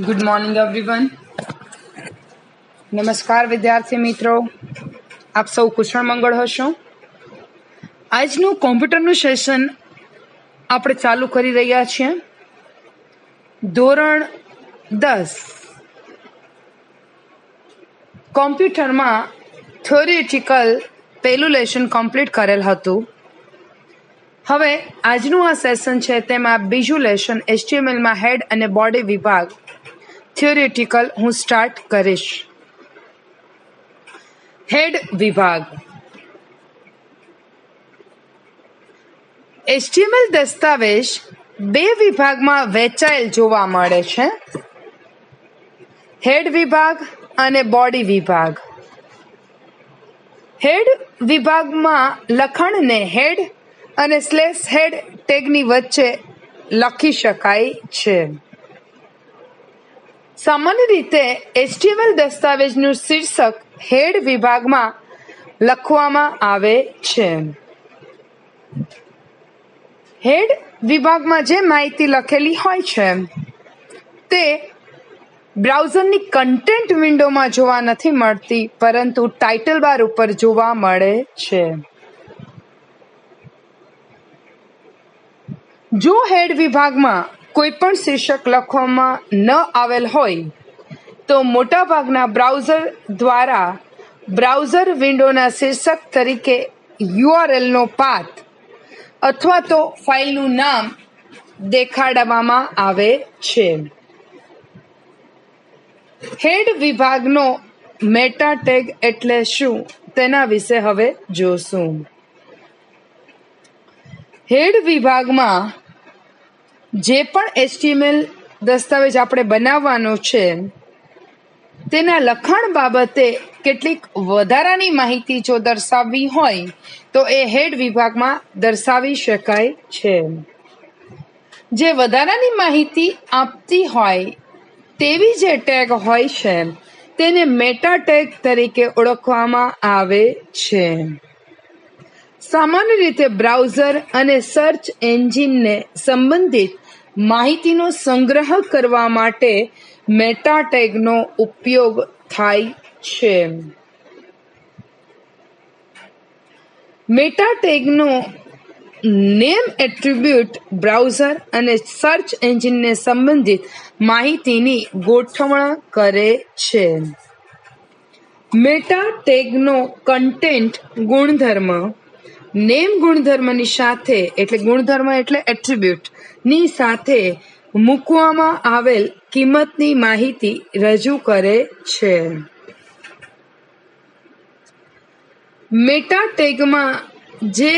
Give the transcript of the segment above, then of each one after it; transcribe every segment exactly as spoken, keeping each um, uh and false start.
Good morning everyone. નમસ્કાર વિદ્યાર્થી મિત્રો, આપ સૌ કુશળ મંગળ હશો. આજનું કોમ્પ્યુટરનું સેશન આપણે ચાલુ કરી રહ્યા છીએ. ધોરણ દસ કોમ્પ્યુટરમાં થિયોરિટિકલ પહેલું લેશન કમ્પ્લીટ કરેલ હતું. હવે આજનું આ સેશન છે તેમાં બીજું લેશન એચટીએમએલમાં હેડ અને બોડી વિભાગ થિયોરિટિકલ હું સ્ટાર્ટ કરીશ. હેડ વિભાગ. એચટીએમએલ દસ્તાવેજ બે વિભાગમાં વહેંચાયેલ જોવા મળે છે, હેડ વિભાગ અને બોડી વિભાગ. હેડ વિભાગમાં લખાણને હેડ અને સ્લેશ હેડ ટેગની વચ્ચે લખી શકાય છે. સામાન્ય રીતે એચટીએમએલ દસ્તાવેજનું શીર્ષક હેડ વિભાગમાં લખવામાં આવે છે. હેડ વિભાગમાં જે માહિતી લખેલી હોય છે તે બ્રાઉઝરની કન્ટેન્ટ વિન્ડોમાં જોવા નથી મળતી, પરંતુ ટાઇટલ બાર ઉપર જોવા મળે છે. જો હેડ વિભાગમાં કોઈ પણ શીર્ષક લખવામાં ન આવેલ હોય તો મોટાભાગના બ્રાઉઝર દ્વારા બ્રાઉઝર વિન્ડોના શીર્ષક તરીકે યુઆરએલનો પાથ અથવા તો ફાઇલનું નામ દેખાડવામાં આવે છે. હેડ વિભાગનો મેટા ટેગ એટલે શું તેના વિશે હવે જોશું. હેડ વિભાગમાં જે પણ એચટીએમએલ દસ્તાવેજ આપણે બનાવવાનો છે તેના લખાણ બાબતે કેટલીક વધારાની માહિતી જો દર્શાવવી હોય તો એ હેડ વિભાગમાં દર્શાવી શકાય છે. જે વધારાની માહિતી આપતી હોય તેવી જે ટેગ હોય છે તેને મેટા ટેગ તરીકે ઓળખવામાં આવે છે. સામાન્ય રીતે બ્રાઉઝર અને સર્ચ એન્જિનને સંબંધિત માહિતીનો સંગ્રહ કરવા માટે મેટા ટેગનો ઉપયોગ થાય છે. મેટા ટેગનો નેમ એટ્રીબ્યુટ બ્રાઉઝર અને સર્ચ એન્જિનને સંબંધિત માહિતીની ગોઠવણ કરે છે. મેટા ટેગનો કન્ટેન્ટ ગુણધર્મ નેમ ગુણધર્મની સાથે એટલે ગુણધર્મ એટલે એટ્રીબ્યુટ ની સાથે મૂકવામાં આવેલ કિંમતની માહિતી રજૂ કરે છે. મેટા ટેગમાં જે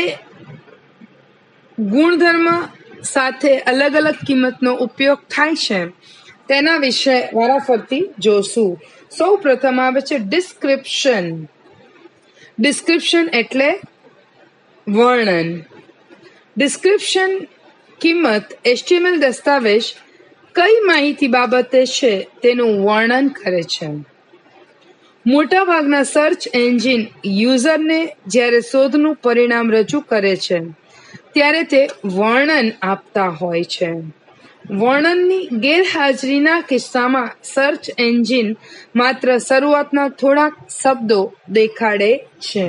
ગુણધર્મ સાથે અલગ અલગ કિંમતનો ઉપયોગ થાય છે તેના વિશે વારાફરતી જોશું. સૌ પ્રથમ આવે છે ડિસ્ક્રિપ્શન. ડિસ્ક્રિપ્શન એટલે વર્ણન. ડિસ્ક્રિપ્શન કિંમત એચટીએમએલ દસ્તાવેજ કઈ માહિતી બાબતે છે તેનું વર્ણન કરે છે. મોટાભાગના સર્ચ એન્જિન યુઝરને જ્યારે શોધનું પરિણામ રજૂ કરે છે ત્યારે તે વર્ણન આપતા હોય છે. વર્ણનની ગેરહાજરીના કિસ્સામાં સર્ચ એન્જિન માત્ર શરૂઆતના થોડાક શબ્દો દેખાડે છે.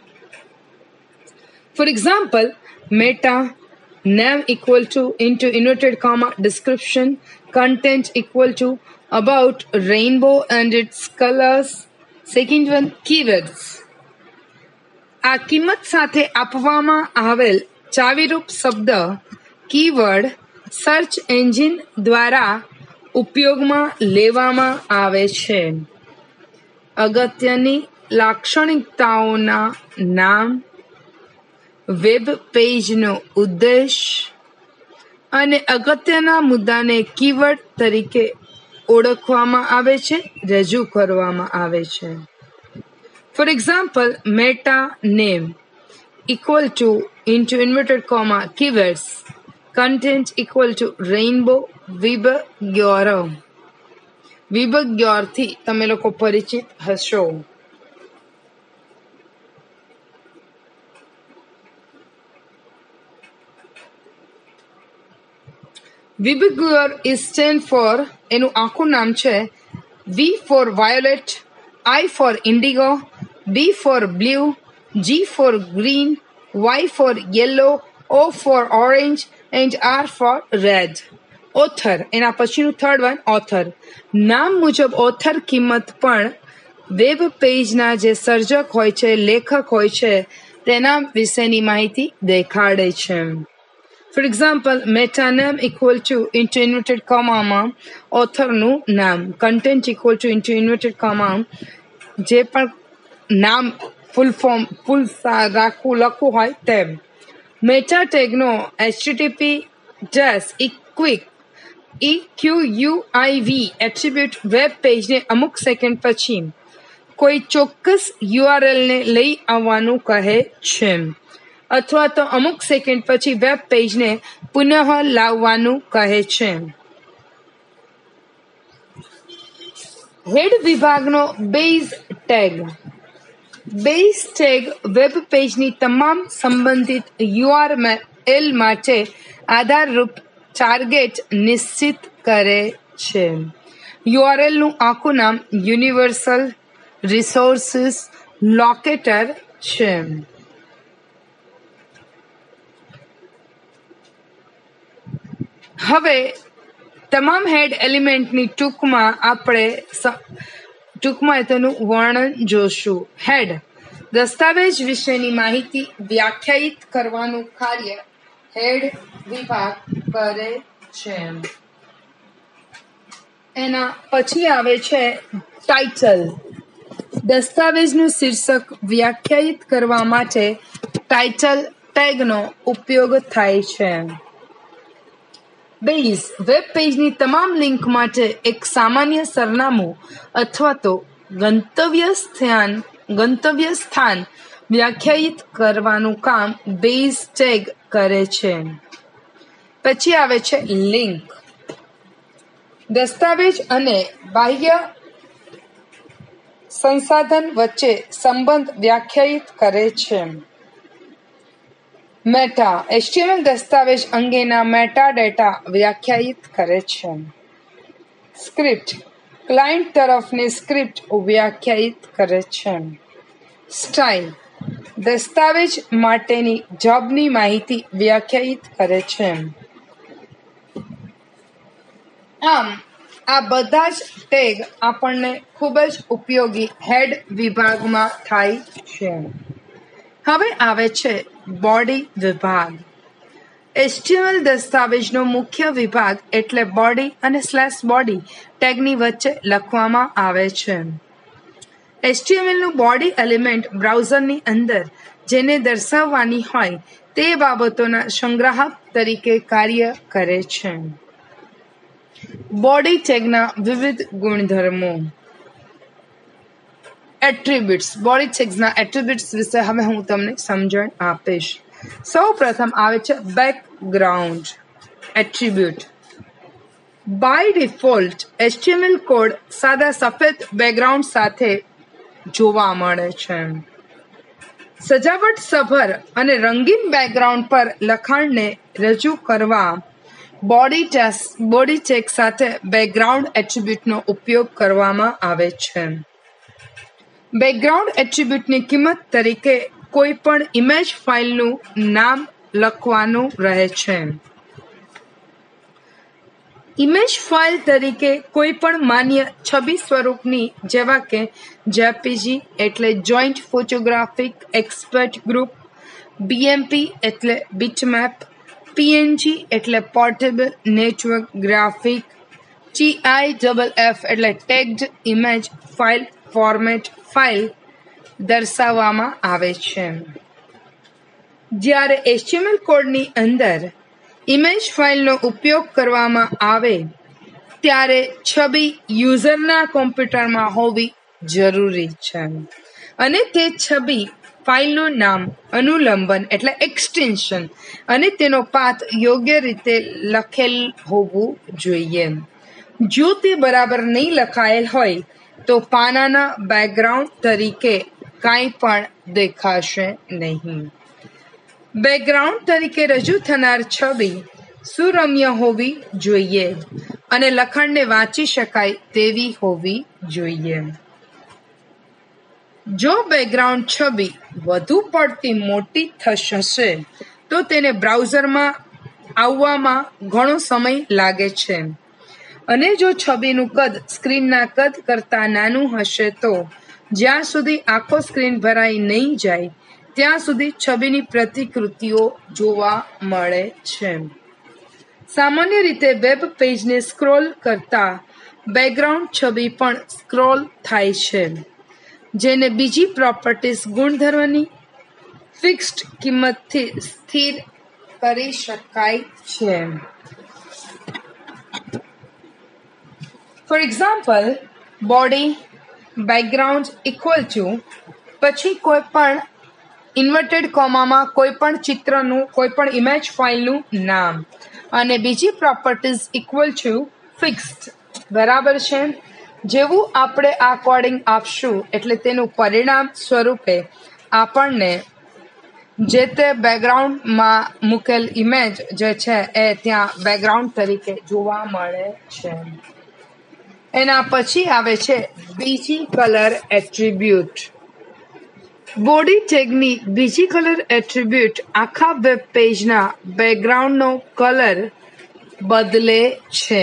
For example, meta name equal to into inverted comma description content equal to about rainbow and its colors. Second one, keywords. આ કિંમત સાથે આપવામાં આવેલ ચાવીરૂપ શબ્દ કીવર્ડ સર્ચ એન્જિન દ્વારા ઉપયોગમાં લેવામાં આવે છે. અગત્યની લાક્ષણિકતાઓના નામ, વેબ પેજનો ઉદ્દેશ અને અગત્યના મુદ્દાને કીવર્ડ તરીકે ઓળખવામાં આવે છે, રજૂ કરવામાં આવે છે. For example, meta name equal to into inverted comma keywords content equal to rainbow VIBGYOR. વિબગ્યોરથી તમે લોકો પરિચિત હશો. વિબગ્યુઅર ઇઝ સ્ટેન્ડ ફોર, એનું આખું નામ છે V for violet, I for indigo, B for blue, G for green, Y for yellow, O for orange and R for red. Author, એના પછીનું થર્ડ વન ઓથર. નામ મુજબ ઓથર કિંમત પણ વેબ પેજના જે સર્જક હોય છે, લેખક હોય છે, તેના વિશેની માહિતી દેખાડે છે. For example, meta name equal to into inverted કોમામાં ઓથરનું નામ, content equal to into inverted comma જે પણ નામ ફૂલ ફોર્મ ફૂલ રાખવું લખવું હોય તેમ. મેટા ટેગનો HTTP dash equiv E Q U I V attribute web પેજને અમુક સેકન્ડ પછી કોઈ ચોક્કસ યુઆરએલને લઈ આવવાનું કહે છે, અથવા તો અમુક સેકન્ડ પછી વેબ પેજને પુનઃ લાવવાનું કહે છે. હેડ વિભાગનો base tag. Base tag web પેજની તમામ સંબંધિત યુઆરએલ માટે આધારરૂપ ટાર્ગેટ નિશ્ચિત કરે છે. યુઆરએલનું આખું નામ યુનિવર્સલ રિસોર્સિસ લોકેટર છે. હવે તમામ હેડ એલિમેન્ટની ટૂંકમાં આપણે ટૂંકમાં તેનું વર્ણન જોશું. હેડ દસ્તાવેજ વિશેની માહિતી વ્યાખ્યાયિત કરવાનું કાર્ય હેડ વિભાગ કરે છે. એના પછી આવે છે ટાઇટલ. દસ્તાવેજનું શીર્ષક વ્યાખ્યાયિત કરવા માટે ટાઇટલ ટેગનો ઉપયોગ થાય છે. બેઝ વેબ પેજની તમામ લિંક માટે એક સામાન્ય સરનામું અથવા તો ગંતવ્ય સ્થાન ગંતવ્ય સ્થાન વ્યાખ્યાયિત કરવાનું કામ બેઝ ટેગ કરે છે. પછી આવે છે લિંક. દસ્તાવેજ અને બાહ્ય સંસાધન વચ્ચે સંબંધ વ્યાખ્યાયિત કરે છે. મેટા એચટીએમએલ દસ્તાવેજ અંગેના મેટા ડેટા વ્યાખ્યાયિત કરે છે. સ્ક્રિપ્ટ ક્લાયન્ટ તરફની સ્ક્રિપ્ટ વ્યાખ્યાયિત કરે છે. સ્ટાઇલ દસ્તાવેજ માટેની જોબની માહિતી વ્યાખ્યાયિત કરે છે. આમ આ બધા જ ટેગ આપણને ખૂબ જ ઉપયોગી હેડ વિભાગમાં થાય છે. હવે આવે છે બોડી વિભાગ. એચટીએમએલ દસ્તાવેજનો મુખ્ય વિભાગ એટલે બોડી અને સ્લેશ બોડી ટેગની વચ્ચે લખવામાં આવે છે. એચટીએમએલનું બોડી એલિમેન્ટ બ્રાઉઝરની અંદર જેને દર્શાવવાની હોય તે બાબતોના સંગ્રાહક તરીકે કાર્ય કરે છે. બોડી ટેગના વિવિધ ગુણધર્મો. એટ્રીબ્યુટ્સ. બોડી ટેગ્સના એટ્રીબ્યુટ્સ વિશે હવે હું તમને સમજણ આપીશ. સૌ પ્રથમ આવે છે background attribute. By default HTML code સાદા સફેદ બેકગ્રાઉન્ડ સાથે જોવા મળે છે. સજાવટ સભર અને રંગીન બેકગ્રાઉન્ડ પર લખાણને રજૂ કરવા બોડી ટેક્સ બોડી ટેગ સાથે બેકગ્રાઉન્ડ એટ્રીબ્યુટનો ઉપયોગ કરવામાં આવે છે. બેકગ્રાઉન્ડ એટ્રીબ્યુટની કિંમત તરીકે કોઈ પણ ઇમેજ ફાઇલનું નામ લખવાનું રહે છે. ઇમેજ ફાઇલ તરીકે કોઈ પણ માન્ય છબી સ્વરૂપની જેવા કે જેપીજી એટલે joint photographic expert group, BMP એટલે બીટમેપ, પીએનજી એટલે portable network graphic, TI double F એટલે tagged image file format file દર્શાવવામાં આવે છે. જ્યારે એચટીએમએલ કોડની અંદર ઇમેજ ફાઇલનો ઉપયોગ કરવામાં આવે ત્યારે છબી યુઝરના કોમ્પ્યુટરમાં હોવી જરૂરી છે અને તે છબી ફાઇલનું નામ, અનુલંબન એટલે એક્સટેન્શન અને તેનો પાથ યોગ્ય રીતે લખેલ હોવું જોઈએ. જો તે બરાબર નહીં લખાયેલ હોય તો પાનાના બેકગ્રાઉન્ડ તરીકે કાંઈ પણ દેખાશે નહીં. બેકગ્રાઉન્ડ તરીકે રજૂ થનાર છબી સુરમ્ય હોવી જોઈએ અને લખાણને વાંચી શકાય તેવી હોવી જોઈએ. જો બેકગ્રાઉન્ડ છબી વધુ પડતી મોટી થશે તો તેને બ્રાઉઝરમાં આવવામાં ઘણો સમય લાગે છે અને જો છબીનું કદ સ્ક્રીનના કદ કરતાં નાનું હશે તો જ્યાં સુધી આખો સ્ક્રીન ભરાઈ નહીં જાય ત્યાં સુધી છબીની પ્રતિકૃતિઓ જોવા મળે છે. સામાન્ય રીતે વેબ પેજને સ્ક્રોલ કરતા બેકગ્રાઉન્ડ છબી પણ સ્ક્રોલ થાય છે, જેને બીજી પ્રોપર્ટીઝ ગુણધર્મની ફિક્સ્ડ કિંમતથી સ્થિર કરી શકાય છે. For example, body background equal to પછી કોઈ પણ ઇન્વર્ટેડ કોમામાં કોઈ પણ ચિત્રનું કોઈ પણ ઇમેજ ફાઇલનું નામ અને બીજી પ્રોપર્ટીઝ ઇક્વલ ટુ ફિક્સ્ડ બરાબર છે. જેવું આપણે આ કોડિંગ આપશું એટલે તેનું પરિણામ સ્વરૂપે આપણને જે તે બેકગ્રાઉન્ડમાં મૂકેલ ઇમેજ જે છે એ ત્યાં બેકગ્રાઉન્ડ તરીકે જોવા મળે છે. એના પછી આવે છે બીજી કલર એટ્રીબ્યુટ. બોડી ટેગની બીજી કલર એટ્રીબ્યુટ આખા વેબ પેજના બેકગ્રાઉન્ડનો કલર બદલે છે.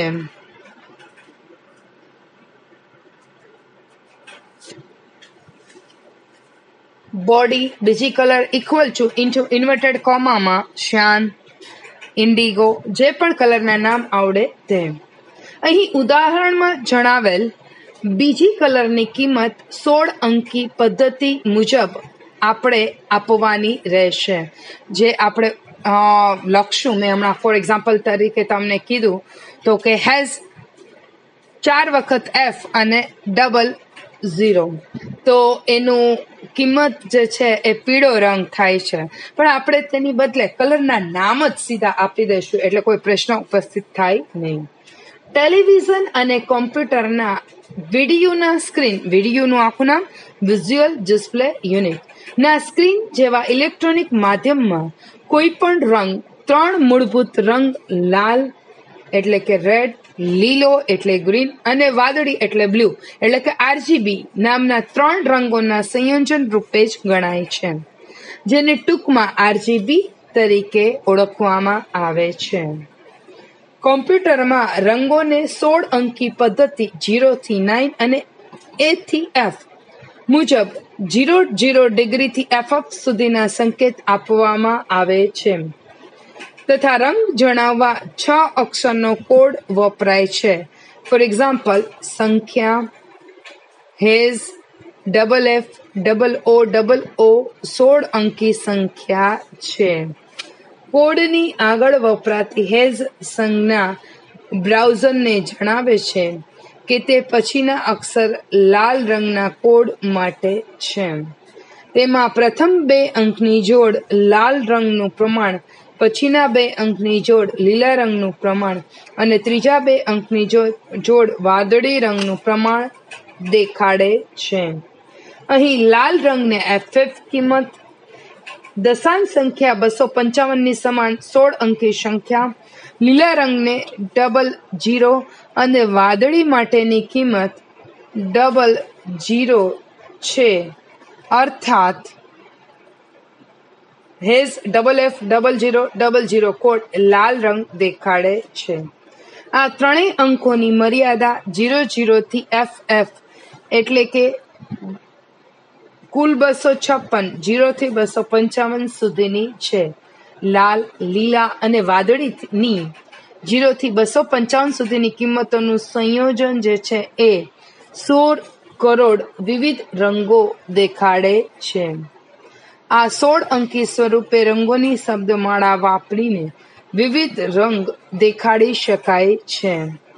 Body BG colour equal to into inverted કોમામાં શ્યાન, ઇન્ડિગો, જે પણ કલરના નામ આવડે તે. અહીં ઉદાહરણમાં જણાવેલ બીજી કલરની કિંમત સોળ અંકી પદ્ધતિ મુજબ આપણે આપવાની રહેશે. જે આપણે લખશું, મેં હમણાં ફોર એક્ઝામ્પલ તરીકે તમને કીધું તો કે હેઝ ચાર વખત એફ અને ડબલ ઝીરો, તો એનું કિંમત જે છે એ પીળો રંગ થાય છે, પણ આપણે તેની બદલે કલરના નામ જ સીધા આપી દઈશું એટલે કોઈ પ્રશ્ન ઉપસ્થિત થાય નહીં. ટેલિવિઝન અને કોમ્પ્યુટરના વિડીયોના સ્ક્રીન, વિડીયોનું આખું નામ વિઝ્યુઅલ ડિસ્પ્લે યુનિટ, ના સ્ક્રીન જેવા ઇલેક્ટ્રોનિક માધ્યમમાં કોઈ પણ રંગ ત્રણ મૂળભૂત રંગ લાલ એટલે કે રેડ, લીલો એટલે ગ્રીન અને વાદળી એટલે બ્લુ એટલે કે આરજીબી નામના ત્રણ રંગોના સંયોજન રૂપે જ ગણાય છે, જેને ટૂંકમાં આરજીબી તરીકે ઓળખવામાં આવે છે. કોમ્પ્યુટરમાં રંગોને સોળ અંકી પદ્ધતિ ઝીરો થી નાઇન અને એ થી એફ મુજબ ઝીરો ઝીરો ડિગ્રીથી એફ સુધીના સંકેત આપવામાં આવે છે તથા રંગ જણાવવા છ અક્ષરનો કોડ વપરાય છે. ફોર એક્ઝામ્પલ, સંખ્યા, hash, double F, double O, double O સોળ અંકી સંખ્યા છે. કોડની આગળ વપરાતી હેઝ સંજ્ઞા બ્રાઉઝરને જણાવે છે કે તે પછીના અક્ષર લાલ રંગના કોડ માટે છે. તેમાં પ્રથમ બે અંકની જોડ લાલ રંગનું પ્રમાણ, પછીના બે અંકની જોડ લીલા રંગનું પ્રમાણ અને ત્રીજા બે અંકની જોડ વાદળી રંગનું પ્રમાણ દેખાડે છે. અહીં લાલ રંગને એફએફ કિંમત, દશાંશ સંખ્યા બસો પંચાવનની સમાન સોળ અંકી સંખ્યા, લીલા રંગને ડબલ જીરો અને વાદળી માટેની કિંમત ડબલ જીરો છે. અર્થાત hash double F double zero double zero code લાલ રંગ દેખાડે છે. આ ત્રણેય અંકોની મર્યાદા જીરો જીરો થી એફ એફ એટલે કે કુલ બસો છપ્પન જીરો થી બસો પંચાવન સુધીની છે. લાલ, લીલા અને વાદળીની જીરો થી બસો પંચાવન સુધીની કિંમતોનું સંયોજન જે છે એ સોળ કરોડ વિવિધ રંગો દેખાડે છે. આ સોળ અંકી સ્વરૂપે રંગોની શબ્દમાળા વાપરીને વિવિધ રંગ દેખાડી શકાય છે.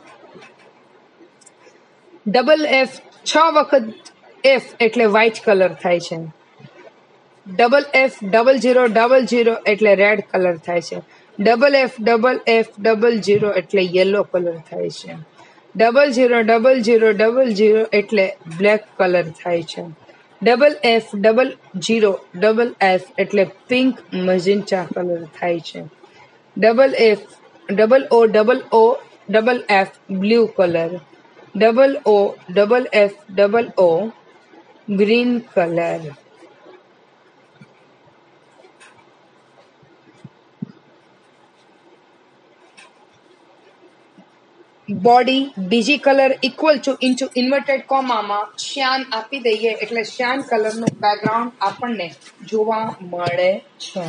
ડબલ એફ છ વખત એફ એટલે વ્હાઇટ કલર થાય છે. Double F double zero double zero એટલે રેડ કલર થાય છે. Double F double F double zero એટલે યલો કલર થાય છે. Double zero double zero double zero એટલે બ્લેક કલર થાય છે. Double F double zero double F એટલે પિંક મજેન્ટા કલર થાય છે. Double F double O double O double F blue colour, double O double F double O green colour. Body BG colour equal to into inverted કોમામાં cyan આપી દઈએ એટલે શ્યાન કલરનું background આપણને જોવા મળે છે.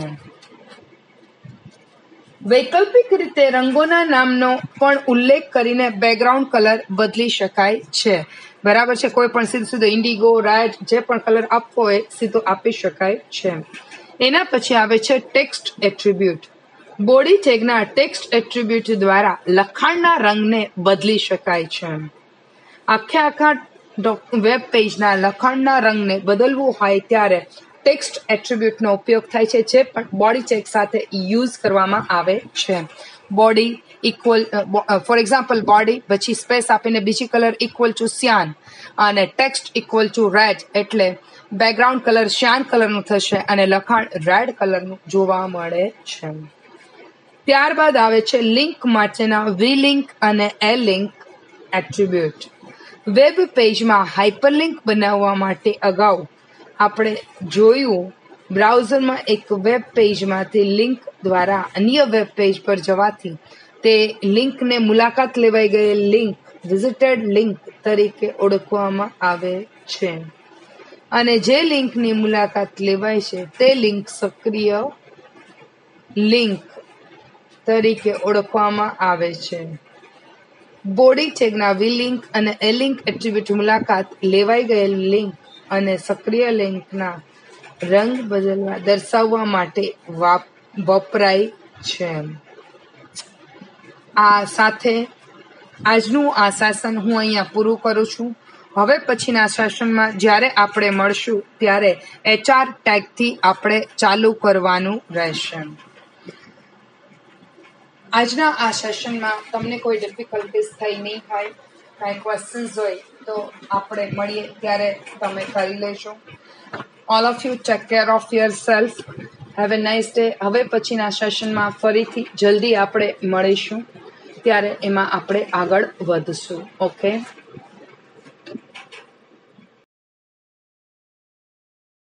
વૈકલ્પિક રીતે રંગોના નામનો પણ ઉલ્લેખ કરીને બેકગ્રાઉન્ડ કલર બદલી શકાય છે. બરાબર છે. કોઈ પણ સીધું સીધું ઇન્ડિગો, રેડ જે પણ કલર આપવો હોય સીધો આપી શકાય છે. એના પછી આવે છે ટેક્સ્ટ એટ્રીબ્યુટ. બોડી ટેગના ટેક્સ્ટ એટ્રીબ્યુટ દ્વારા લખાણના રંગને બદલી શકાય છે. આખે આખા વેબ પેજના લખાણના રંગને બદલવું હોય ત્યારે ટેક્સ્ટ એટ્રીબ્યુટનો ઉપયોગ થાય છે, જે પણ બોડી ટેગ સાથે યુઝ કરવામાં આવે છે. Body equal for example body પછી સ્પેસ આપીને BG colour equal to cyan અને ટેક્સ્ટ ઇક્વલ ટુ રેડ એટલે બેકગ્રાઉન્ડ કલર શ્યાન કલરનું થશે અને લખાણ રેડ કલરનું જોવા મળે છે. ત્યારબાદ આવે છે લિંક માટેના વી લિંક અને એ લિંક એટ્રીબ્યુટ. વેબ પેજમાં હાઇપરલિંક બનાવવા માટે અગાઉ આપણે જોયું બ્રાઉઝરમાં એક વેબ પેજમાંથી લિંક દ્વારા અન્ય વેબ પેજ પર જવાથી તે લિંકને મુલાકાત લેવાઈ ગયેલ લિંક વિઝિટેડ લિંક તરીકે ઓળખવામાં આવે છે અને જે લિંકની મુલાકાત લેવાય છે તે લિંક સક્રિય લિંક તરીકે ઓળખવામાં આવે છે. બોડી ટેગના વી લિંક અને એ લિંક એટ્રીબ્યુટ મુલાકાત લેવાઈ ગયેલ લિંક અને સક્રિય લિંકના રંગ બદલવા દર્શાવવા માટે વપરાય છે. આ સાથે આજનું આ સેશન હું અહીંયા પૂરું કરું છું. હવે પછીના સેશનમાં જ્યારે આપણે મળશું ત્યારે એચઆર ટેગથી આપણે ચાલુ કરવાનું રહેશે. આજના આ સેશનમાં તમને કોઈ ડિફિકલ્ટીઝ થઈ નહીં હોય, કાંઈ ક્વેશ્ચન્સ હોય તો આપણે મળીએ ત્યારે તમે કરી લેશો. All of you take care of yourself. Have a nice day. હવે પછીના સેશનમાં ફરીથી જલ્દી આપણે મળીશું ત્યારે એમાં આપણે આગળ વધશું. ઓકે.